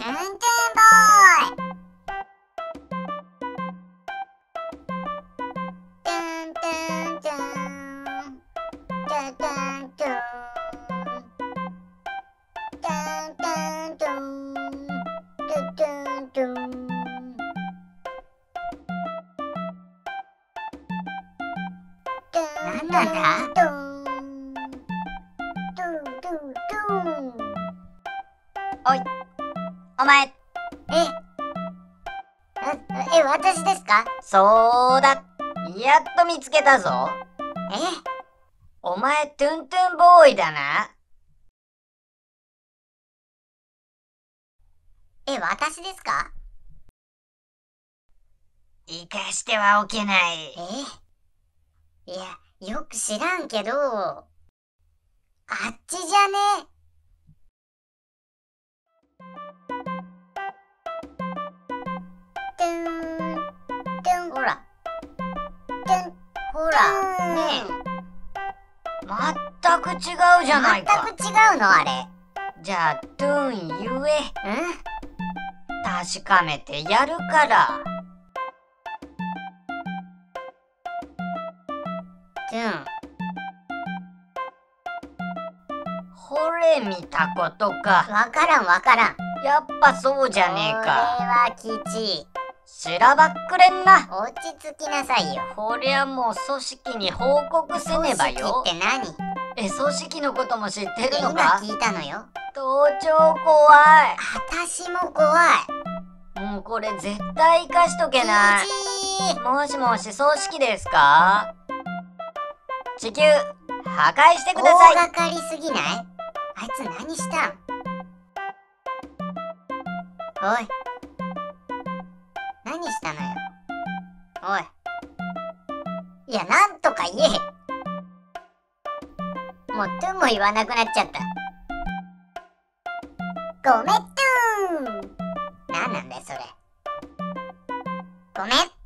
トゥントゥンボーイ。トゥントゥントゥントゥントゥントゥントゥントゥントゥントゥントゥントゥン。なんなんだ？ おい、お前。 私ですか？ そうだ。やっと見つけたぞ。お前、トゥントゥンボーイだな。 私ですか？ 生かしてはおけない。 いや、よく知らんけど、あっちじゃね？トゥントゥン、ほらトゥン、ほらねえ、全く違うじゃないか。 全く違うのあれ。 じゃあトゥン言え。確かめてやるから。 トゥン。 ほれ見たことか。 わからんわからん。 やっぱそうじゃねえか。 これは吉。 しらばっくれんな。 落ち着きなさいよ。 こりゃもう組織に報告せねばよ。 組織って何？ 組織のことも知ってるの今か？ 聞いたのよ。 盗聴怖い。 私も怖い。 もうこれ絶対生かしとけない。もしもし、組織ですか？地球破壊してください。 大掛かりすぎない？あいつ何したん？おい、何したのよ。おい、いや、なんとか言え。もうトゥンも言わなくなっちゃった。ごめんトゥン。なんなんだよそれ。ごめん。